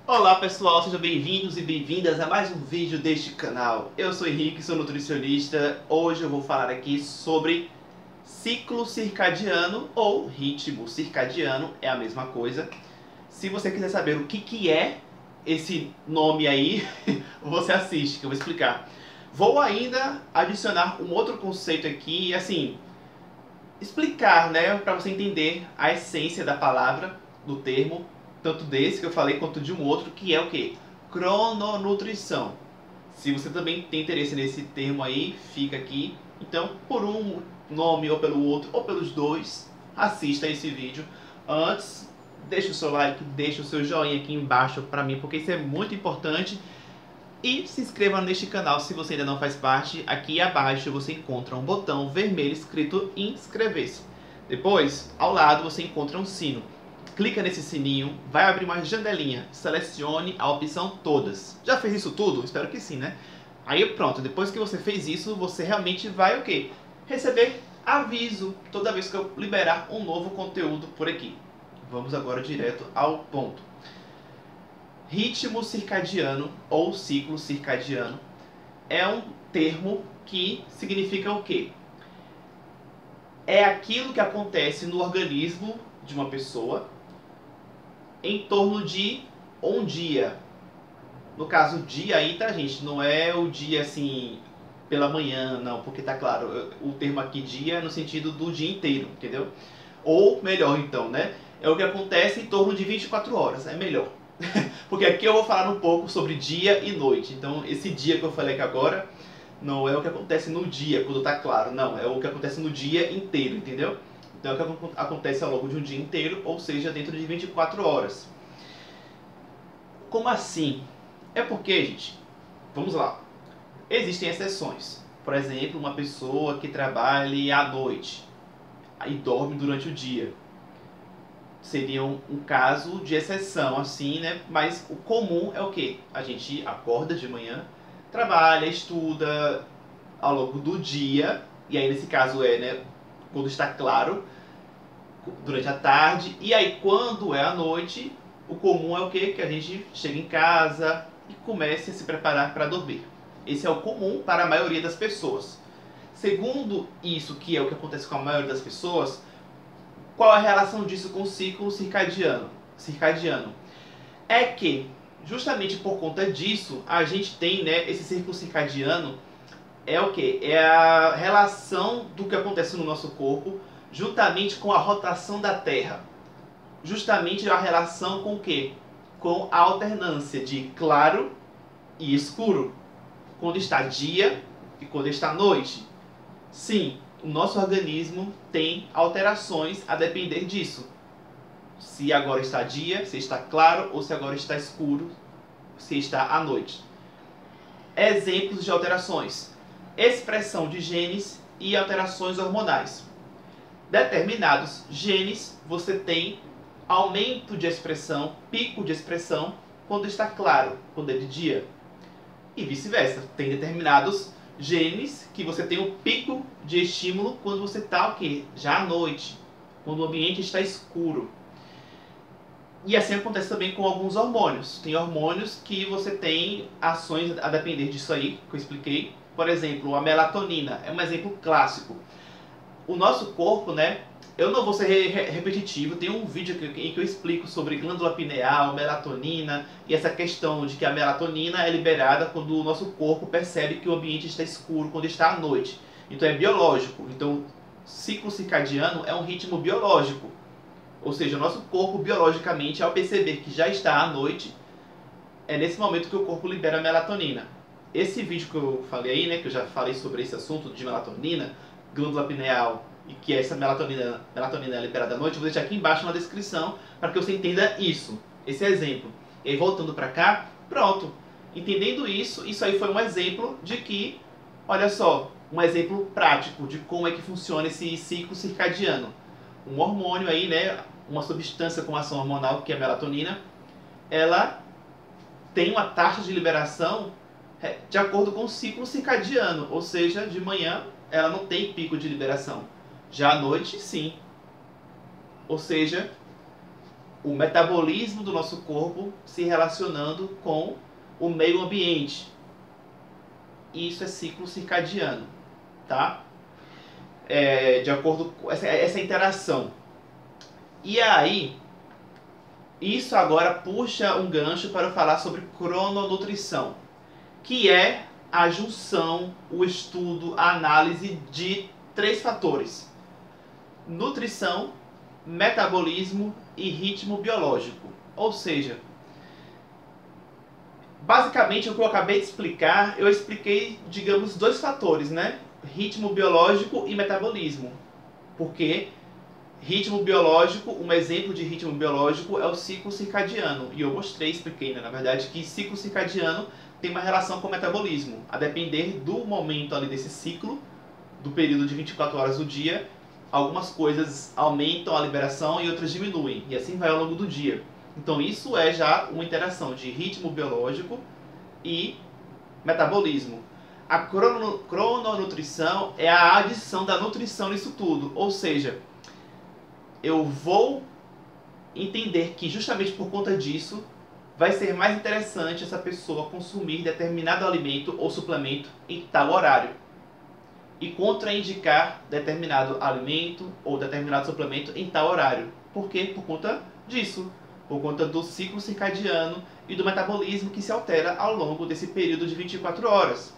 Olá pessoal, sejam bem-vindos e bem-vindas a mais um vídeo deste canal. Eu sou Henrique, sou nutricionista. Hoje eu vou falar aqui sobre ciclo circadiano ou ritmo circadiano, é a mesma coisa. Se você quiser saber o que é esse nome aí, você assiste que eu vou explicar. Vou ainda adicionar um outro conceito aqui, assim, explicar, né, para você entender a essência da palavra, do termo, tanto desse que eu falei quanto de um outro, que é o que? Crononutrição. Se você também tem interesse nesse termo aí, fica aqui. Então, por um nome ou pelo outro, ou pelos dois, assista esse vídeo. Antes, deixa o seu like, deixa o seu joinha aqui embaixo para mim, porque isso é muito importante. E se inscreva neste canal se você ainda não faz parte. Aqui abaixo você encontra um botão vermelho escrito inscrever-se. Depois, ao lado, você encontra um sino. Clica nesse sininho, vai abrir uma janelinha, selecione a opção todas. Já fez isso tudo? Espero que sim, né? Aí pronto, depois que você fez isso, você realmente vai o quê? Receber aviso toda vez que eu liberar um novo conteúdo por aqui. Vamos agora direto ao ponto. Ritmo circadiano ou ciclo circadiano é um termo que significa o quê? É aquilo que acontece no organismo de uma pessoa em torno de um dia. No caso, dia aí, tá, gente? Não é o dia assim, pela manhã, não, porque tá claro, o termo aqui dia é no sentido do dia inteiro, entendeu? Ou melhor, então, né? É o que acontece em torno de 24 horas, é melhor. Porque aqui eu vou falar um pouco sobre dia e noite. Então, esse dia que eu falei aqui agora não é o que acontece no dia, quando tá claro, não, é o que acontece no dia inteiro, entendeu? Então é o que acontece ao longo de um dia inteiro, ou seja, dentro de 24 horas. Como assim? É porque, gente, vamos lá. Existem exceções. Por exemplo, uma pessoa que trabalhe à noite e dorme durante o dia. Seria um caso de exceção, assim, né? Mas o comum é o quê? A gente acorda de manhã, trabalha, estuda ao longo do dia, e aí nesse caso é, né, quando está claro, durante a tarde, e aí quando é a noite, o comum é o quê? Que a gente chega em casa e comece a se preparar para dormir. Esse é o comum para a maioria das pessoas. Segundo isso, que é o que acontece com a maioria das pessoas, qual a relação disso com o ciclo circadiano? É que, justamente por conta disso, a gente tem, né, esse ciclo circadiano, é o que? É a relação do que acontece no nosso corpo juntamente com a rotação da Terra. Justamente a relação com o quê? Com a alternância de claro e escuro. Quando está dia e quando está noite. Sim, o nosso organismo tem alterações a depender disso. Se agora está dia, se está claro, ou se agora está escuro, se está à noite. Exemplos de alterações: expressão de genes e alterações hormonais. Determinados genes, você tem aumento de expressão, pico de expressão, quando está claro, quando é de dia. E vice-versa. Tem determinados genes que você tem um pico de estímulo quando você está o quê? Já à noite, quando o ambiente está escuro. E assim acontece também com alguns hormônios. Tem hormônios que você tem ações a depender disso aí, que eu expliquei. Por exemplo, a melatonina é um exemplo clássico. O nosso corpo, né? Eu não vou ser repetitivo, tem um vídeo em que eu explico sobre glândula pineal, melatonina e essa questão de que a melatonina é liberada quando o nosso corpo percebe que o ambiente está escuro, quando está à noite. Então é biológico. Então, ciclo circadiano é um ritmo biológico. Ou seja, o nosso corpo biologicamente, ao perceber que já está à noite, é nesse momento que o corpo libera a melatonina. Esse vídeo que eu falei aí, né, que eu já falei sobre esse assunto de melatonina, glândula pineal e que essa melatonina é liberada à noite, eu vou deixar aqui embaixo na descrição para que você entenda isso, esse exemplo. E aí voltando para cá, pronto. Entendendo isso, isso aí foi um exemplo de que, olha só, um exemplo prático de como é que funciona esse ciclo circadiano. Um hormônio aí, né, uma substância com ação hormonal, que é a melatonina, ela tem uma taxa de liberação de acordo com o ciclo circadiano, ou seja, de manhã ela não tem pico de liberação. Já à noite, sim. Ou seja, o metabolismo do nosso corpo se relacionando com o meio ambiente. Isso é ciclo circadiano, tá? De acordo com essa interação. E aí, isso agora puxa um gancho para eu falar sobre crononutrição, que é a junção, o estudo, a análise de 3 fatores: nutrição, metabolismo e ritmo biológico. Ou seja, basicamente o que eu acabei de explicar, eu expliquei, digamos, 2 fatores, né? Ritmo biológico e metabolismo. Porque ritmo biológico, um exemplo de ritmo biológico é o ciclo circadiano. E eu mostrei, expliquei, né, na verdade, que ciclo circadiano tem uma relação com o metabolismo. A depender do momento ali desse ciclo, do período de 24 horas do dia, algumas coisas aumentam a liberação e outras diminuem. E assim vai ao longo do dia. Então isso é já uma interação de ritmo biológico e metabolismo. A crononutrição é a adição da nutrição nisso tudo. Ou seja, eu vou entender que justamente por conta disso vai ser mais interessante essa pessoa consumir determinado alimento ou suplemento em tal horário e contraindicar determinado alimento ou determinado suplemento em tal horário. Por quê? Por conta disso, por conta do ciclo circadiano e do metabolismo que se altera ao longo desse período de 24 horas.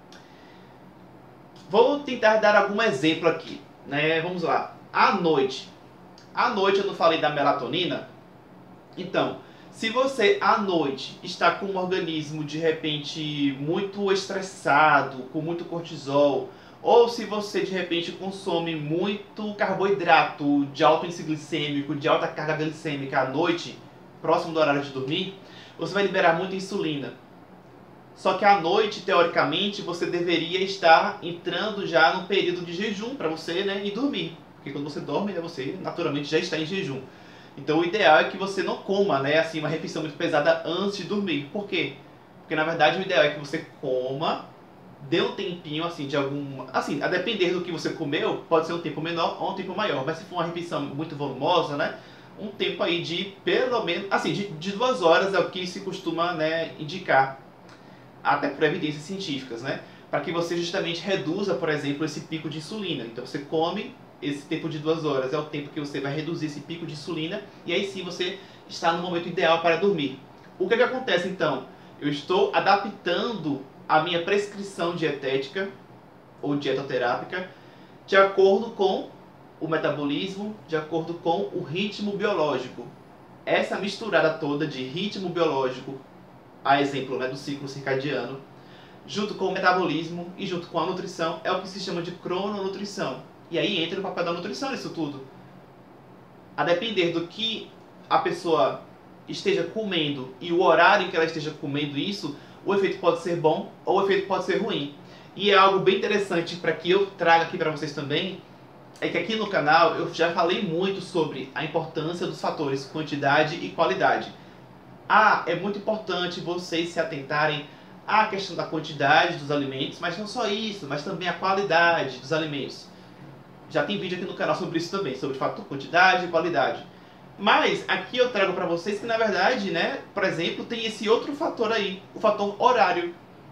Vou tentar dar algum exemplo aqui, né? Vamos lá. À noite eu não falei da melatonina? Então, se você à noite está com um organismo de repente muito estressado, com muito cortisol, ou se você de repente consome muito carboidrato de alto índice glicêmico, de alta carga glicêmica à noite, próximo do horário de dormir, você vai liberar muita insulina. Só que à noite, teoricamente, você deveria estar entrando já num período de jejum para você, né, ir dormir. Porque quando você dorme, né, você naturalmente já está em jejum. Então o ideal é que você não coma, né, assim, uma refeição muito pesada antes de dormir. Por quê? Porque na verdade o ideal é que você coma, dê um tempinho assim de algum, assim, a depender do que você comeu, pode ser um tempo menor ou um tempo maior, mas se for uma refeição muito volumosa, né, um tempo aí de pelo menos, assim, de 2 horas é o que se costuma, né, indicar, até por evidências científicas, né, para que você justamente reduza, por exemplo, esse pico de insulina. Então você come, esse tempo de 2 horas é o tempo que você vai reduzir esse pico de insulina e aí sim você está no momento ideal para dormir. O que acontece então? Eu estou adaptando a minha prescrição dietética ou dietoterápica de acordo com o metabolismo, de acordo com o ritmo biológico. Essa misturada toda de ritmo biológico, a exemplo, né, do ciclo circadiano, junto com o metabolismo e junto com a nutrição, é o que se chama de crononutrição. E aí entra o papel da nutrição nisso tudo. A depender do que a pessoa esteja comendo e o horário em que ela esteja comendo isso, o efeito pode ser bom ou o efeito pode ser ruim. E é algo bem interessante para que eu traga aqui para vocês também, é que aqui no canal eu já falei muito sobre a importância dos fatores quantidade e qualidade. É muito importante vocês se atentarem à questão da quantidade dos alimentos, mas não só isso, mas também a qualidade dos alimentos. Já tem vídeo aqui no canal sobre isso também, sobre fator quantidade e qualidade. Mas aqui eu trago para vocês que na verdade, né, por exemplo, tem esse outro fator aí, o fator horário.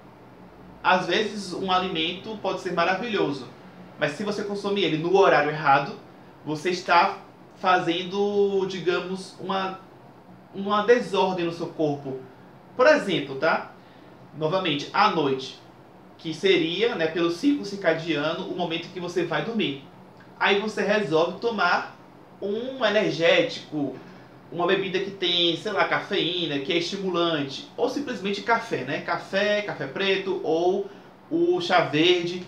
Às vezes um alimento pode ser maravilhoso, mas se você consumir ele no horário errado, você está fazendo, digamos, uma desordem no seu corpo. Por exemplo, tá? Novamente, à noite, que seria, né, pelo ciclo circadiano, o momento que você vai dormir. Aí você resolve tomar um energético, uma bebida que tem, sei lá, cafeína, que é estimulante, ou simplesmente café, né? Café preto ou o chá verde.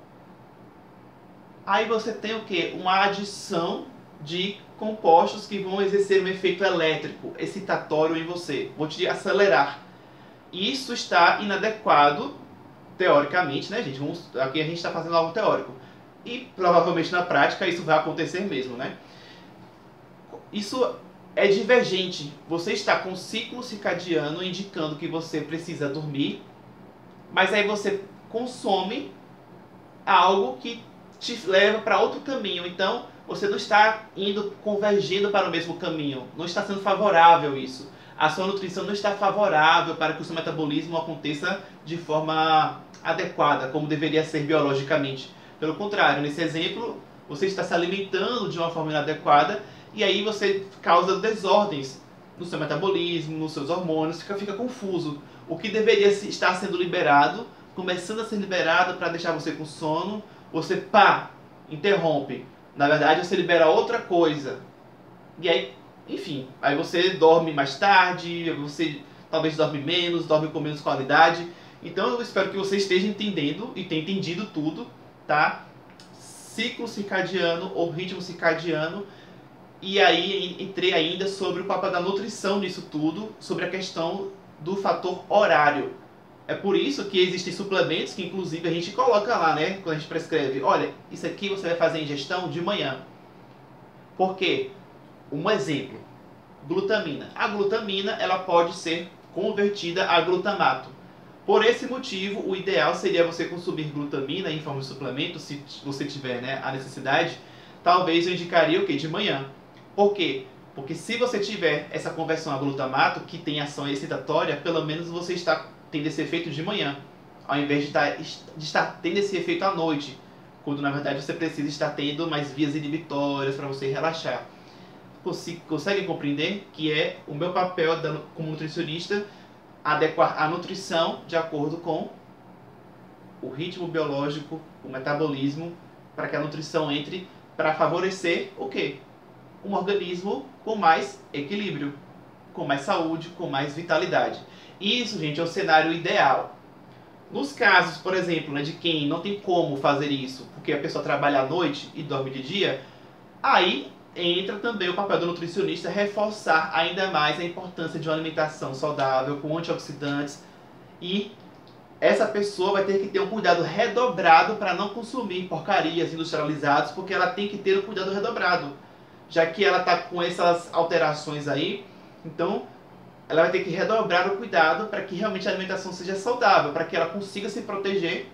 Aí você tem o quê? Uma adição de compostos que vão exercer um efeito elétrico, excitatório em você, vão te acelerar. Isso está inadequado, teoricamente, né, gente? Aqui a gente está fazendo algo teórico. E provavelmente na prática isso vai acontecer mesmo, né? Isso é divergente. Você está com o ciclo circadiano indicando que você precisa dormir, mas aí você consome algo que te leva para outro caminho. Então, você não está convergindo para o mesmo caminho, não está sendo favorável isso. A sua nutrição não está favorável para que o seu metabolismo aconteça de forma adequada, como deveria ser biologicamente. Pelo contrário, nesse exemplo, você está se alimentando de uma forma inadequada e aí você causa desordens no seu metabolismo, nos seus hormônios, fica confuso. O que deveria estar sendo liberado, começando a ser liberado para deixar você com sono, você interrompe. Na verdade, você libera outra coisa. E aí, enfim, aí você dorme mais tarde, você talvez dorme menos, dorme com menos qualidade. Então eu espero que você esteja entendendo e tenha entendido tudo, tá? Ciclo circadiano ou ritmo circadiano. E aí entrei ainda sobre o papel da nutrição nisso tudo, sobre a questão do fator horário. É por isso que existem suplementos que inclusive a gente coloca lá, né? Quando a gente prescreve, olha, isso aqui você vai fazer ingestão de manhã. Por quê? Um exemplo, glutamina. A glutamina ela pode ser convertida a glutamato. Por esse motivo, o ideal seria você consumir glutamina em forma de suplemento, se você tiver, né, a necessidade. Talvez eu indicaria o quê? De manhã. Por quê? Porque se você tiver essa conversão a glutamato, que tem ação excitatória, pelo menos você está tendo esse efeito de manhã, ao invés de estar tendo esse efeito à noite, quando na verdade você precisa estar tendo mais vias inibitórias para você relaxar. Conseguem compreender que é o meu papel como nutricionista adequar a nutrição de acordo com o ritmo biológico, o metabolismo, para que a nutrição entre para favorecer o quê? Um organismo com mais equilíbrio, com mais saúde, com mais vitalidade. Isso, gente, é o cenário ideal. Nos casos, por exemplo, né, de quem não tem como fazer isso, porque a pessoa trabalha à noite e dorme de dia, aí entra também o papel do nutricionista reforçar ainda mais a importância de uma alimentação saudável, com antioxidantes, e essa pessoa vai ter que ter um cuidado redobrado para não consumir porcarias industrializadas, porque ela tem que ter um cuidado redobrado, já que ela está com essas alterações aí, então ela vai ter que redobrar o cuidado para que realmente a alimentação seja saudável, para que ela consiga se proteger,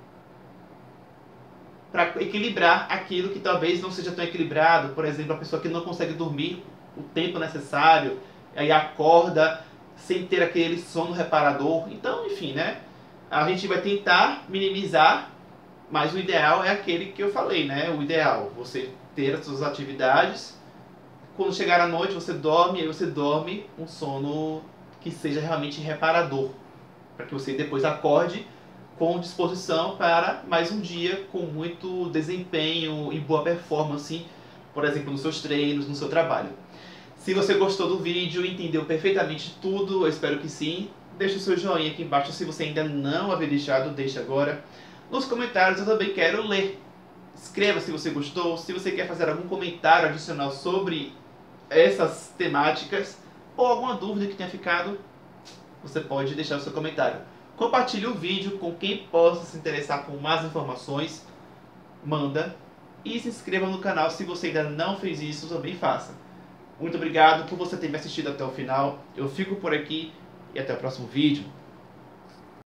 para equilibrar aquilo que talvez não seja tão equilibrado. Por exemplo, a pessoa que não consegue dormir o tempo necessário, aí acorda sem ter aquele sono reparador. Então, enfim, né? A gente vai tentar minimizar, mas o ideal é aquele que eu falei, né? O ideal, você ter as suas atividades. Quando chegar à noite, você dorme, e aí você dorme um sono que seja realmente reparador, para que você depois acorde com disposição para mais um dia com muito desempenho e boa performance, por exemplo, nos seus treinos, no seu trabalho. Se você gostou do vídeo, entendeu perfeitamente tudo, eu espero que sim, deixe o seu joinha aqui embaixo se você ainda não havia deixado, deixe agora. Nos comentários eu também quero ler. Escreva se você gostou, se você quer fazer algum comentário adicional sobre essas temáticas ou alguma dúvida que tenha ficado, você pode deixar o seu comentário. Compartilhe o vídeo com quem possa se interessar por mais informações, manda, e se inscreva no canal se você ainda não fez isso, também faça. Muito obrigado por você ter me assistido até o final, eu fico por aqui e até o próximo vídeo.